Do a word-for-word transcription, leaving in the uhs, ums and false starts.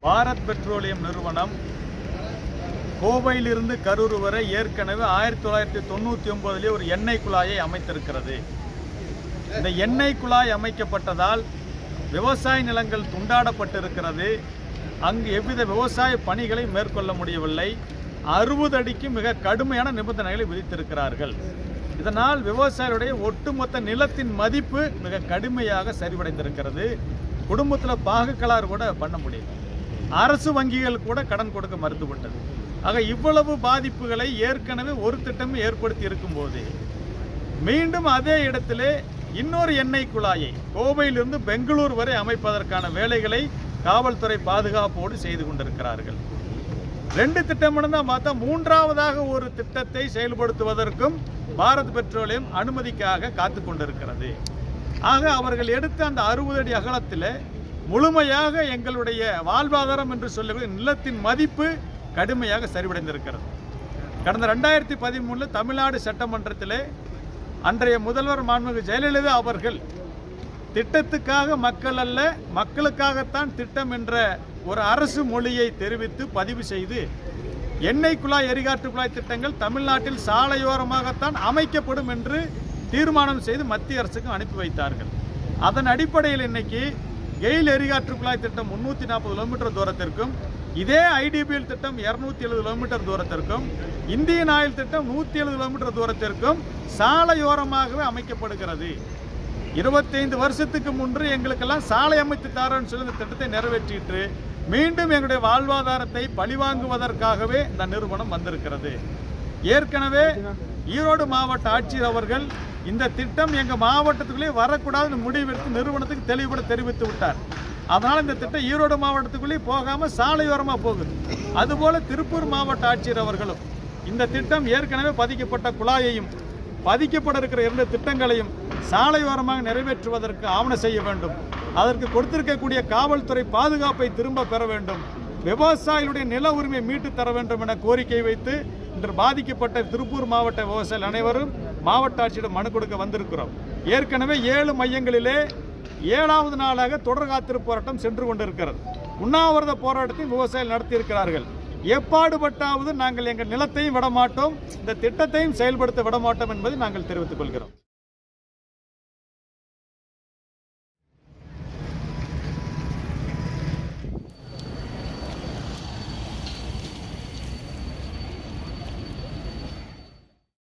Bharat petroleum நிறுவனம் கோவையிலிருந்து கரூர் வரை ஏற்கனவே ஆயிரத்தி தொள்ளாயிரத்தி தொண்ணூற்றி ஒன்பதிலே ஒரு எண்ணெய் குழாயை அமைத்திருக்கிறது. இந்த எண்ணெய் குழாய் அமைக்கப்பட்டதால் விவசாய நிலங்கள் துண்டாடப்பட்டிருக்கிறது. அங்கு எவ்வித விவசாய பணிகளை மேற்கொள்ள முடியவில்லை. அறுபது அடிக்கு மிக கடுமையான நிபந்தனைகளை விதித்திருக்கிறார்கள். இதனால் விவசாயிகளுடைய ஒட்டுமொத்த நிலத்தின் மதிப்பு மிக கடுமையாக சரிவடைந்திருக்கிறது. குடும்பத்தில் பாகுக்கலாறு கூட பண்ண முடியல. அரசு வங்கிகள் கூட கடன் கொடுக்க மறுத்துவிட்டது. ஆக இவ்வளவு பாதிப்புகளை ஏற்கனவே ஒரு திட்டம் ஏற்படுத்தி இருக்கும் போது மீண்டும் அதே இடத்திலே இன்னொரு எண்ணெய் குழாயை கோவையிலிருந்து பெங்களூர் வரை அமைப்பதற்கான வேலைகளை காவல்துறை பாதுகாப்போடு செய்து கொண்டிருக்கிறார்கள். ரெண்டு திட்டம் தான் பார்த்தா மூன்றாவதாக ஒரு திட்டத்தை செயல்படுத்துவதற்கும் பாரத் பெட்ரோலியம் அனுமதிக்காக காத்து கொண்டிருக்கிறது. ஆக அவர்கள் எடுத்த அந்த அறுபது அடி அகலத்தில் முழுமையாக எங்களுடைய வாழ்வாதாரம் என்று சொல்லக்கூடிய நிலத்தின் மதிப்பு கடுமையாக சரிவடைந்திருக்கிறது. கடந்த ரெண்டாயிரத்தி பதிமூணில் தமிழ்நாடு சட்டமன்றத்தில் அன்றைய முதல்வர் மாண்புமிகு ஜெயலலிதா அவர்கள் திட்டத்துக்காக மக்கள் அல்ல, மக்களுக்காகத்தான் திட்டம் என்ற ஒரு அரசு மொழியை தெரிவித்து பதிவு செய்து எண்ணெய் குழாய் எரிகாற்று குழாய் திட்டங்கள் தமிழ்நாட்டில் சாலையோரமாகத்தான் அமைக்கப்படும் என்று தீர்மானம் செய்து மத்திய அரசுக்கு அனுப்பி வைத்தார்கள். அதன் அடிப்படையில் இன்னைக்கு கெயில் எரிகாற்று குழாய் திட்டம் முன்னூற்றி நாற்பது கிலோமீட்டர் தூரத்திற்கும், இதே ஐடிபிஎல் திட்டம் இருநூத்தி எழுபது கிலோமீட்டர் தூரத்திற்கும், இந்தியன் ஆயில் திட்டம் நூற்றி எழுபது கிலோமீட்டர் தூரத்திற்கும் சாலையோரமாகவே அமைக்கப்படுகிறது. இருபத்தைந்து வருஷத்துக்கு முன்பு எங்களுக்கெல்லாம் சாலை அமைத்து தரோன்னு சொல்லி இந்த திட்டத்தை நிறைவேற்றிட்டு மீண்டும் எங்களுடைய வாழ்வாதாரத்தை பழிவாங்குவதற்காகவே இந்த நிறுவனம் வந்திருக்கிறது. ஏற்கனவே ஈரோடு மாவட்ட ஆட்சியர் அவர்கள் இந்த திட்டம் எங்கள் மாவட்டத்துக்குள்ளே வரக்கூடாதுன்னு முடிவெடுத்து நிறுவனத்துக்கு தெளிவுபட தெரிவித்து விட்டார். அதனால் இந்த திட்டம் ஈரோடு மாவட்டத்துக்குள்ளே போகாமல் சாலையோரமாக போகுது. அதுபோல திருப்பூர் மாவட்ட ஆட்சியர் அவர்களும் இந்த திட்டம் ஏற்கனவே பதிக்கப்பட்ட குழாயையும் பதிக்கப்பட இருக்கிற இரண்டு திட்டங்களையும் சாலையோரமாக நிறைவேற்றுவதற்கு ஆவணம் செய்ய வேண்டும். அதற்கு கொடுத்திருக்கக்கூடிய காவல்துறை பாதுகாப்பை திரும்ப பெற வேண்டும். விவசாயிகளுடைய நில உரிமையை மீட்டு தர வேண்டும் என கோரிக்கை வைத்து இன்று பாதிக்கப்பட்ட திருப்பூர் மாவட்ட விவசாயிகள் அனைவரும் மாவட்ட ஆட்சியிடம் மனு கொடுக்க வந்திருக்கிறோம். ஏற்கனவே ஏழு மையங்களிலே ஏழாவது நாளாக தொடர் காத்திருப்பு போராட்டம் சென்று கொண்டிருக்கிறது. உண்ணாவிரத போராட்டத்தையும் விவசாயிகள் நடத்தியிருக்கிறார்கள். எப்பாடுபட்டாவது நாங்கள் எங்கள் நிலத்தையும் விடமாட்டோம், இந்த திட்டத்தையும் செயல்படுத்த விடமாட்டோம் என்பதை நாங்கள் தெரிவித்துக் கொள்கிறோம்.